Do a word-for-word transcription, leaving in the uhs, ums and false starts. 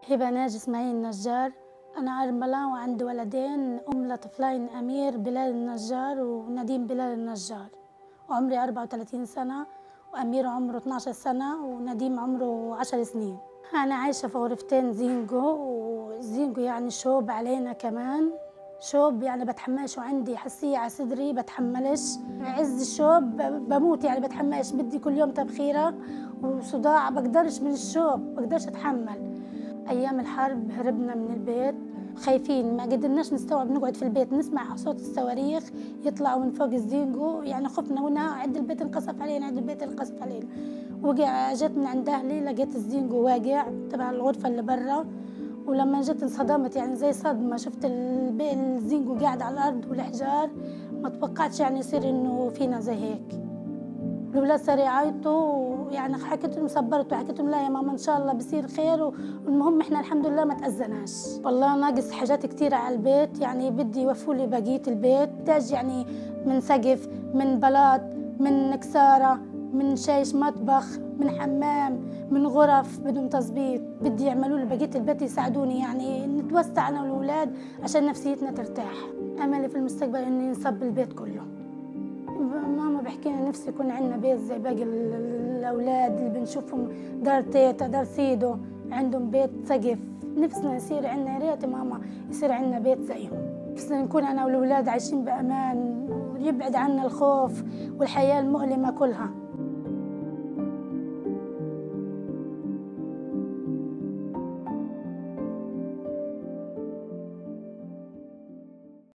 هبة ناجي اسماعيل النجار. أنا أرملة وعندي ولدين، أم لطفلين أمير بلال النجار ونديم بلال النجار، وعمري أربعة وثلاثين سنة، وأمير عمره اثنعش سنة ونديم عمره عشر سنين. أنا عايشة في غرفتين زينجو، وزينجو يعني شوب علينا كمان، شوب يعني بتحماش، وعندي حساسية على صدري بتحملش عز الشوب، بموت يعني بتحماش، بدي كل يوم تبخيرة وصداع، بقدرش من الشوب، بقدرش أتحمل. أيام الحرب هربنا من البيت خايفين، ما قدرناش نستوعب نقعد في البيت، نسمع صوت الصواريخ يطلعوا من فوق الزينجو، يعني خفنا ونا عند البيت انقصف علينا، عند البيت انقصف علينا. وقع جت من عند أهلي لقيت الزينجو واقع تبع الغرفة اللي برا، ولما جت انصدمت يعني زي صدمة، شفت الزينجو قاعد على الأرض والحجار، ما توقعتش يعني يصير إنه فينا زي هيك. الولاد صاروا يعيطوا، يعني حكيت لهم صبرت وحكيت لهم لا يا ماما ان شاء الله بصير خير، والمهم احنا الحمد لله ما تاذناش. والله ناقص حاجات كثيره على البيت، يعني بدي يوفوا لي بقيه البيت، تاج يعني من سقف، من بلاط، من كساره، من شايش مطبخ، من حمام، من غرف بدهم تظبيط، بدي يعملوا لي بقيه البيت يساعدوني، يعني نتوسع انا والاولاد عشان نفسيتنا ترتاح. املي في المستقبل اني نصب البيت كله. ماما بحكي لنا نفسي يكون عندنا بيت زي باقي الاولاد اللي بنشوفهم، دار تيتا، دار سيدو، عندهم بيت سقف، نفسنا يصير عندنا، يا ريت ماما يصير عندنا بيت زيهم. نفسنا نكون انا والاولاد عايشين بامان ويبعد عنا الخوف والحياه المؤلمه كلها.